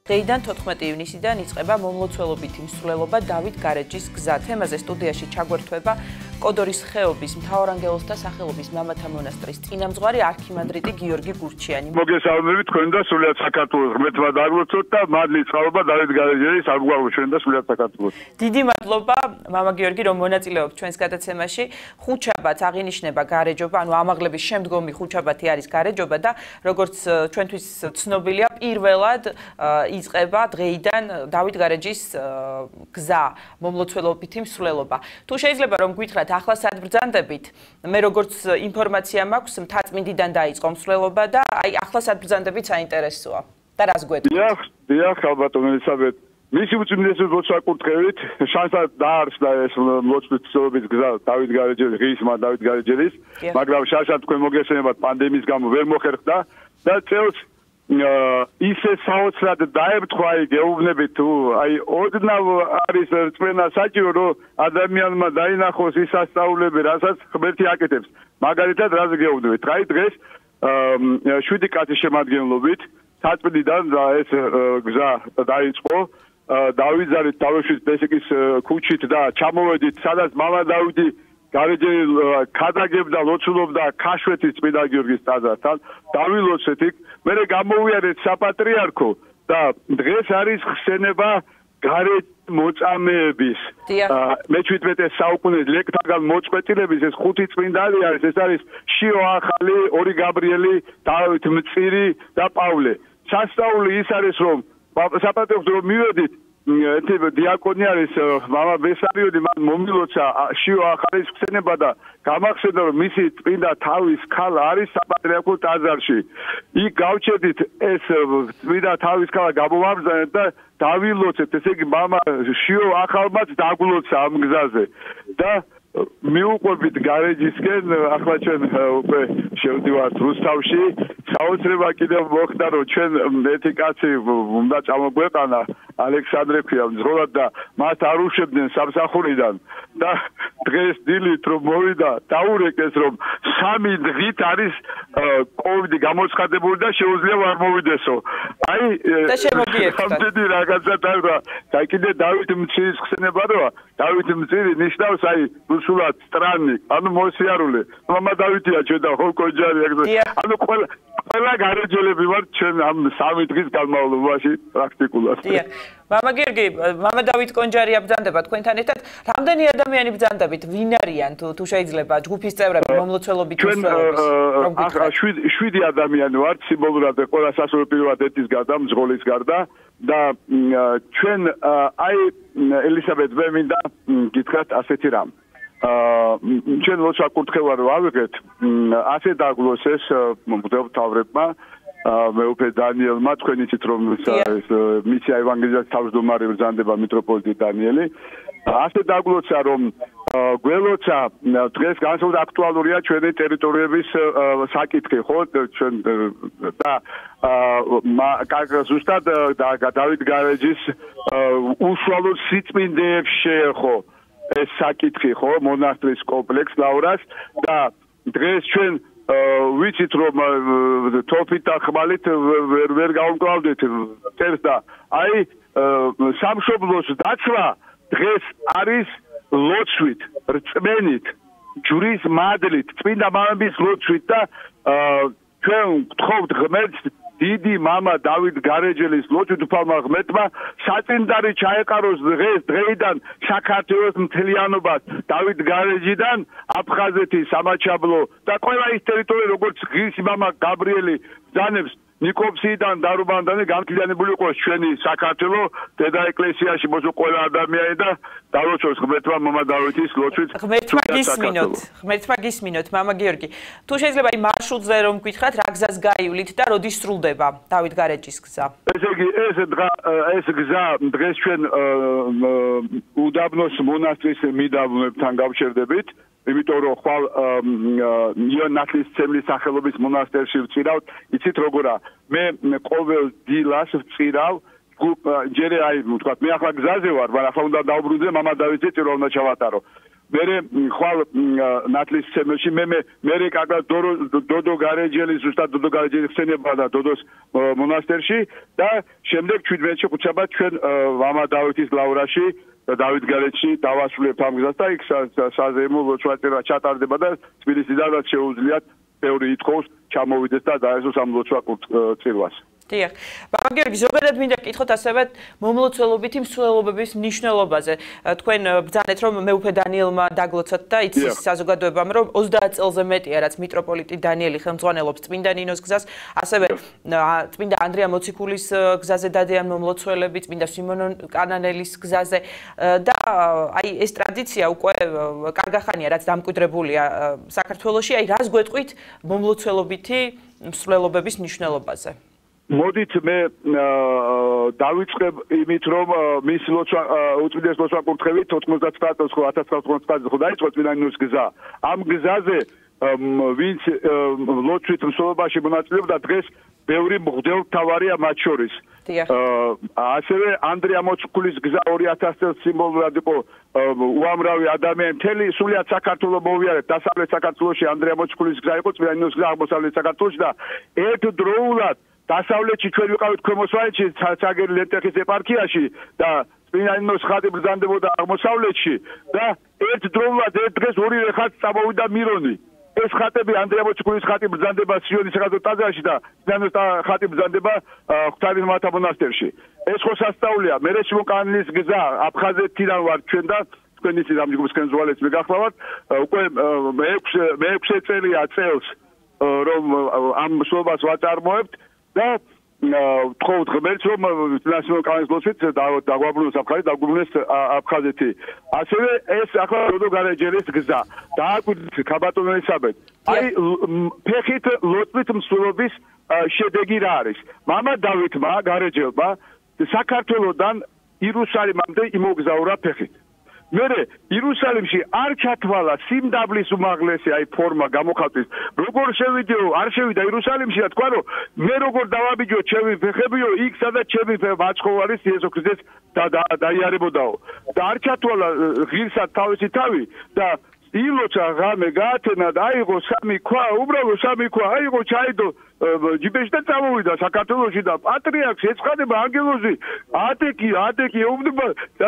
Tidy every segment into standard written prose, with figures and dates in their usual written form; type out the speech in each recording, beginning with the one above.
დღეიდან 14 ივნისიდან იწყება მომლოცველობითი მსვლელობა დავით გარეჯის გზა. თემაზე სტუდიაში ჩაგვერთვება კოდორის ხეობის მთავარანგელოზთა სახელობის მამათა მონასტრის წინამძღვარი არქიმანდრიტი გიორგი გურჩიანი. მოგესალმებით თქვენ და სულიად საქართველოს ღმერთმა დაგლოცოთ და მადლით წყალობა დავით გარეჯის სამგვარო ჩვენ და სულიად საქართველოს. დიდი მადლობა მამა გიორგი რომ მონაწილეობთ ჩვენს გადაცემაში. ხუთშაბათს აღინიშნება გარეჯობა, ანუ ამაღლების შემდგომი ხუთშაბათი არის გარეჯობა და როგორც ჩვენთვის ცნობილია პირველად იწყება დღეიდან დავით გარეჯის გზა, მომლოცველობითი მსვლელობა. თუ შეიძლება რომ გითხრათ ახლა სად ბრძანდებით? მე როგორც ინფორმაცია მაქვს, მთაწმინდიდან დაიწყო მსვლელობა და აი ახლა სად ბრძანდებით საინტერესოა. და რას გვეტყვით? დიახ, ალბათ ელისაბედ. მისი უწმინდესობის საკურთხევით შანსად დაარსდა ეს ლოცვითის გზა დავით გარეჯის, ღირსმა დავით გარეჯის, მაგრამ შანსად თქვენ მოგესალმებათ პანდემიის გამო ვერ მოხერხდა და წელს ისე საოცრად დაემთხვა გეუბნებით თუ აი ოდნავ არის წმენა საჭირო რომ ადამიანმა დაინახოს ის ასწავლები რასაც ღმერთი აკეთებს მაგალითად რაზე გეუბნებით აი დღეს 7 კაცის შემადგენლობით საწმინდიდან ეს გზა დაიწყო დავითზარით თავშის ბესიკის ქუჩით და ჩამოვედით სადაც მამა დავითი გარეჯი ქადაგებდა ლოცულობდა ქაშვეთის წმინდა გიორგის ტაძართან დავილოცეთ იქ მერე გამოვიარეთ საპატრიარქო და დღეს არის ხსენება გარეჯ მოწამეების მე-17 საუკუნის ლექტაგან მოწყვეტილების ეს 5 წმინდანი არის ეს არის შიო ახალი ორი გაბრიელი დავით მწირი და პავლე სასწაული ის არის რომ საპატრიარქოს რომ მივედით ერთი დიაკონი არის მამა ბესარიოდი მან მომილოცა შიო ახალის ხსენება და გამახსენდა რომ მისი წმინდა თავის ქალა არის საპატრიარქოს ტაძარში იქ გავჩერდით ეს წმინდა თავის ქალა გამოვაბრძანეთ და დავილოცეთ ესე იგი მამა შიო ახალმაც დაგლოცა ამ გზაზე და მიუყვებით გარეჯისკენ ახლა ჩვენ უკვე შევდივართ რუსთავში საოცრება კიდევ მოხდა რომ ჩვენ ერთი კაცი უნდა წამოგვეყანა ალექსანდრეფია მძღოლად და მას არ უშვებდნენ სამსახურიდან და დღეს დილით რომ მოვიდა დაურეკეს რომ 3 დღით არის კოვიდი გამოცხადებული და შეუძლია არ მოვიდესო აი და შემოგიერთდა სამწეთი რაღაცა და კიდე დავით მწირის ხსენება როა დავით მწირი ნიშნავს აი რუსულად სტრანი ანუ მოსიარული მამა დავითია ჩვენ და ხო კონჯარი ანუ ყველა გარეჯელები ვართ ჩვენ ამ 3 დღის განმავლობაში პრაქტიკულად მამა გიორგი, მამა დავით კონჯარია ბრძანდება თქვენთან ერთად. რამდენი ადამიანი ბრძანდებით? ვინ არიან თუ შეიძლება ჯგუფის წევრები მომლოცველობით მსვლელობის? ახლა 7 ადამიანი ვართ სიმბოლურად ყველა სასულიერო ერთის გარდა, მძღოლის გარდა და ჩვენ აი ელისაბედ მე მინდა გითხრათ ასეთი რამ. ჩვენ ლოცვა-კურთხევა რო ავიღეთ, ასე დაგლოს ეს მღვდელმთავრებმა მეუფე დანიელმა თქვენ იცით რომ ეს მისია ევანგელიზაციის თავმჯდომარე ბრძანდება მიტროპოლიტი დანიელი ასე დაგლოცა რომ გველოცა დღეს განსაკუთრებით აქტუალურია ჩვენი ტერიტორიების საკითხი ხო ჩვენ და ზუსტად დავით გარეჯის უშუალო სიწმინდეებს შეეხო ეს საკითხი ხო მონასტრის კომპლექს ლავრას და დღეს ჩვენ ვიცით რომ თოფით და ხმალით ვერ გავუმკლავდით წერს და აი სამშობლოს დაცვა დღეს არის ლოცვით, რწმენით, ჯვრის მადლით, წმინდა მამების ლოცვით და ჩვენ გთხოვთ ღმერთს დიდი მამა დავით გარეჯელის ლოცვით უფალმა ღმერთმა საწინდარი ჩაეყაროს დღეიდან საქართველოს მთლიანობას დავით გარეჯიდან აფხაზეთის სამაჩაბლო და ყველა ის ტერიტორია როგორც ღირსი მამა გაბრიელი ბრძანებს ნიკოპსიიდან დარუბანდანი გამკლიანებული იყოს ჩვენი საქართველო დედა ეკლესიაში მოსულ ყველა ადამიანი და დალოცოს ღმერთმა მამა დავითის ლოცვით ღმერთმა გისმინოთ მამა გიორგი თუ შეიძლება აი მარშრუტზე რომ გითხრათ რა გზას გაივლით და როდის სრულდება დავით გარეჯის გზა ესე იგი ეს გზა დღეს ჩვენ უდაბნოს მონასტრის მიდაბნებთან გავჩერდებით იმიტომ რომ ხვალ ნათლისმცემლის სახელობის მონასტერში ვწირავთ იცით როგორა მე ყოველ დილას ვწირავ ჯერე აი ვთქვათ მე ახლა გზაზე ვარ მაგრამ ახლა უნდა დავბრუნდე მამა დავითზე წირვა უნდა ჩავატარო მერე ხვალ ნათლის ცემელში მე კარგად დოდო გარეჯელი ზუსტად დოდო გარეჯელი ხსენება და დოდოს მონასტერში და შემდეგ 17-ში ხუთშაბათ ჩვენ მამა დავითის ლავრაში დავით გარეჯში დავასრულებთ ამ გზას და იქ საზეიმო ლოცვა ჩატარდება და თბილისიდანაც შეუძლიათ ბევრი ითხოვს ჩამოვიდეს და დაესწროს ამ ლოცვა წირვას. დიახ. ბაბა გიორგი, ზოგადად მინდა გკითხოთ ასევე მომლოცველობითი მსვლელობების მნიშვნელობაზე. თქვენ ბრძანეთ, რომ მეუფე დანიელმა დაგლოცოთ და იცის საზოგადოებამ, რომ 30 წელზე მეტია, რაც მიტროპოლიტი დანიელი ხელმძღვანელობს წმინდა ნინოს გზას, ასევე წმინდა ანდრია მოციქულის გზაზე დადიან მომლოცველები, წმინდა სიმონ კანანელის გზაზე და აი ეს ტრადიცია უკვე კარგახანია, რაც დამკვიდრებულია საქართველოში. აი რას გვეტყვით მომლოცველობითი მსვლელობების მნიშვნელობაზე? მოდით მე დავიწყებ იმით რომ მის ლოცვა უწმინდეს ლოცვა კურთხევით 1999 ხო დაიწყო წმინდა ნინოს გზა. ამ გზაზე ვინც ლოცვით მსვლელობაში მონაწილეობდა დღეს ბევრი მღვდელმთავარია მათ შორის. ასევე ანდრია მოციქულის გზა 2000 წელს სიმბოლურად იყო უამრავი ადამიანი მთელი სულიად საქართველოს მოვიარეთ დასავლეთ საქართველოში ანდრია მოციქულის გზა იყო წმინდა ნინოს გზა აღმოსავლეთ საქართველოში და ერთდროულად დასავლეთში ჩვენ ვიყავით ქვემოსვანეთში ცაგერი ლენტეხის ეპარქიაში და წმინდა ნინოს ხატი ბრძანდებოდა აღმოსავლეთში და ერთდროულად ერთ დღეს ორივე ხატს წამოვიდა მირონი. ეს ხატები ანდრია მოციქულის ხატი ბრძანდება სიონის სახელმწიფო ტაძარში და წმინდა ნინოს ხატი ბრძანდება ღვთაებრივთა მონასტერში. ეს ხო სასწაულია. მე სიმონ კანანის გზა აფხაზეთიდან ვარ ჩვენ და თქვენ იცით ამ ჯგუფის კენძვალეც მე გახლავართ უკვე მე-6 წელია წელს რომ ამ მსვლელობას ვაწარმოებთ და თხოვთ ღმერთს რომ ნაციონალურ კანონის ლოცვით დაგვაბრუნოს აფხაზეთი, დაგვაბრუნოს აფხაზეთი. ასევე ეს ახლა დოდო გარეჯელის გზა. დააკვირდით ქაბატონო ელისაბედ. აი ფეხით ლოცვით მსვლელობის შედეგი რა არის? მამა დავითმა გარეჯელმა საქართველოსდან იერუსალიმამდე იმოგზაურა ფეხით. მერე იერუსალიმში არ ჩათვალა სიმდაბლის უმაღლესი აი ფორმა გამოხატვის. როგორ შევიდეო, არ შევიდა იერუსალიმში და თქვა რომ მე როგორ დავაბიჯო ჩემი ფეხებიო, იქ სადაც ჩემი მაცხოვარის იესო ქრისტეს დაიარებოდაო. და არ ჩათვალა ღირსად თავისი თავი და ილოცა ღამე გაათენა და აიღო სამი ქვა, უბრალოდ სამი ქვა, აიღო ჩაიდო ჯიბეში და წამოვიდა საქართველოში და პატრიარქს ეცხადება ანგელოზი ატეკი ეუბნება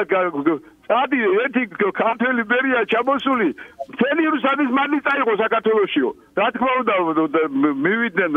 წადი ერთი ქართველი ბერია ჩამოსული მთელი იერუსალიმის მადლი წაიღო საქართველოშიო. რა თქმა უნდა მივიდნენ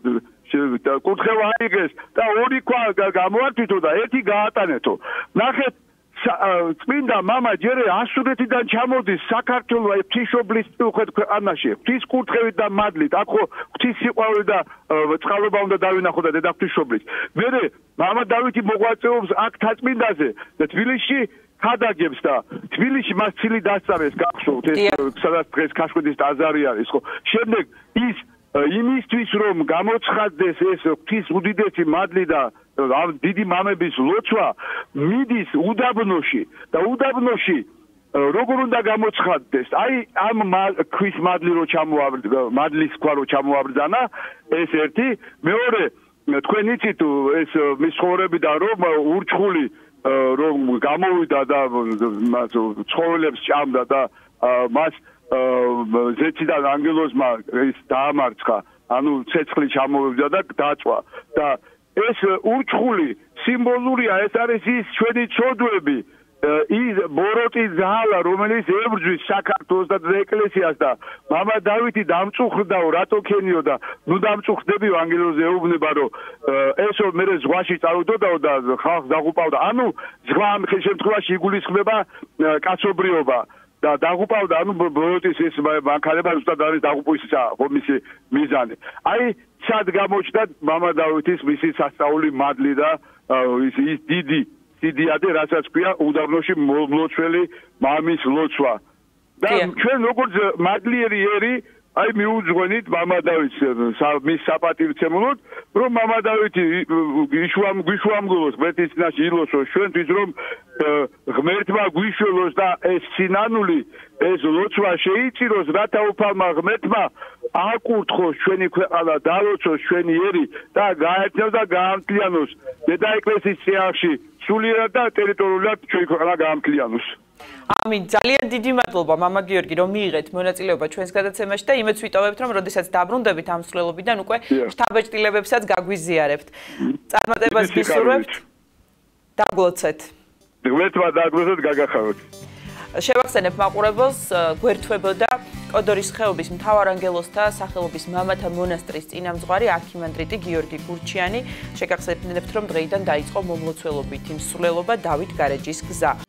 კურთხევა აიღეს და ორი ქვა გამოართვითო და ერთი გაატანეთო. ნახეთ წმინდა მამა ჯერე ასურეთიდან ჩამოდის საქართველოს აი ღვთისმშობლის უხეთ ქვეყანაში ღვთის კურთხევით და მადლით აქ ხო ღვთის სიყვარული და წყალობა უნდა დავინახო და დედა ღვთისმშობლის. მერე მამა დავითი მოღვაწეობს აქ თაწმინდაზე და თბილისში ხადაგებს და თბილისში მას ცილი დასწარეს გახსოვთ ეს სადაც დღეს ქაშვედის ტაძარი არის ხო. შემდეგ ის იმისთვის რომ გამოცხადდეს ეს ღვთის უდიდესი მადლი და ამ დიდი მამების ლოცვა მიდის უდაბნოში და უდაბნოში როგორ უნდა გამოცხადდეს აი ამ ქვის მადლი რო მადლის ქვა რო ჩამოაბრძანა ეს ერთი. მეორე თქვენ იცით ეს მის ცხოვრებიდან რომ ურჩხული რომ გამოვიდა და ცხოველებს ჭამდა და მას ზეციდან ანგელოზმა ის დაამარცხა ანუ ცეცხლი ჩამოვიდა და დაწვა და ეს ურჩხული სიმბოლურია ეს არის ის ჩვენი ცოდვები ის ბოროტის ზალა რომელიც ებრძვის საქართველოს და ეკლესიას და მამა დავითი დამწუხრდაო რატო ქენიო და ნუ დამწუხრდებიო ანგელოზი ეუბნება რომ ესო მე ზღვაში წავიდოდაო და ხალხს დაღუპავდა ანუ ზღვა ამ შემთხვევაში იგულისხმება კაცობრიობა და დაღუპავდა ანუ ბოროტის ეს მანქანება ზუსტად არის დაღუპვისა ხომისი მიზანი. აი სად გამოჩნდა მამა დავითის მისი სასწაული მადლი და ის დიდიადე რასაც ქვია უდაბნოში მლოცველი მამის ლოცვა და ჩვენ როგორც მადლიერი ერი აი მიუძღვენით მამა დავითს მის საპატივცემულოდ რომ მამა დავითი გვიშვამგულოს ღმერთის წინაშე ილოცოს ჩვენთვის რომ ღმერთმა გვიშველოს და ეს სინანული ეს ლოცვა შეიწიროს რათა უფალმა ღმერთმა აკურთხოს ჩვენი ქვეყანა დალოცოს ჩვენი ერი და გაერთიანოს და გაამთლიანოს დედა ეკლესიის წინაშე სულიერად და ტერიტორიულად ჩვენი ქვეყანა გაამთლიანოს. ამინ ძალიან დიდი მადლობა მამა გიორგი რომ მიიღეთ მონაწილეობა ჩვენს გადაცემაში და იმედს ვიტოვებთ რომ როდესაც დაბრუნდებით ამ მსვლელობიდან უკვე შთაბეჭდილებებსაც გაგვიზიარებთ. წარმატებას გისურვებთ. დაგლოცეთ. ღმერთმა დაგლოცეთ გაგახაროთ. შევახსენებ მაყურებელს გვერდთვებოდა კოდორის ხეობის მთავარანგელოზთა სახელობის მამათა მონასტრის წინამძღვარი არქიმანდრიტი გიორგი გურჩიანი. შეგახსენებთ რომ დღეიდან დაიწყო მომლოცველობითი მსვლელობა დავით გარეჯის გზა.